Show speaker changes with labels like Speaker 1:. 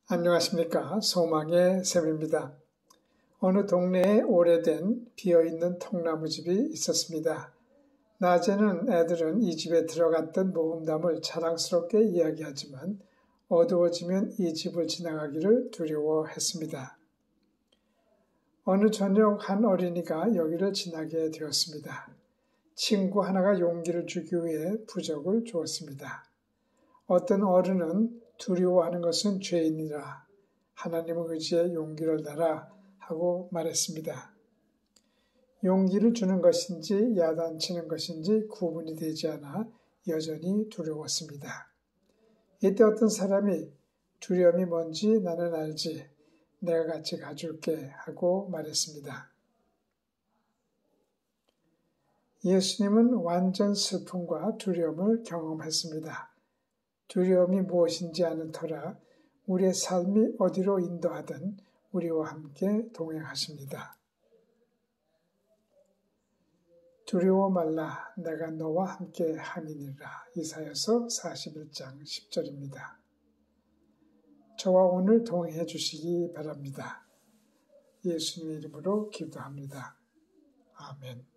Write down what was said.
Speaker 1: 안녕하십니까. 소망의 샘입니다. 어느 동네에 오래된 비어있는 통나무집이 있었습니다. 낮에는 애들은 이 집에 들어갔던 모험담을 자랑스럽게 이야기하지만 어두워지면 이 집을 지나가기를 두려워했습니다. 어느 저녁 한 어린이가 여기를 지나게 되었습니다. 친구 하나가 용기를 주기 위해 부적을 주었습니다. 어떤 어른은 두려워하는 것은 죄인이라 하나님의 의지에 용기를 내라 하고 말했습니다. 용기를 주는 것인지 야단치는 것인지 구분이 되지 않아 여전히 두려웠습니다. 이때 어떤 사람이 두려움이 뭔지 나는 알지, 내가 같이 가줄게 하고 말했습니다. 예수님은 완전 슬픔과 두려움을 경험했습니다. 두려움이 무엇인지 아는 터라 우리의 삶이 어디로 인도하든 우리와 함께 동행하십니다. 두려워 말라, 내가 너와 함께 함이니라. 이사야서 41장 10절입니다. 저와 오늘 동행해 주시기 바랍니다. 예수님의 이름으로 기도합니다. 아멘.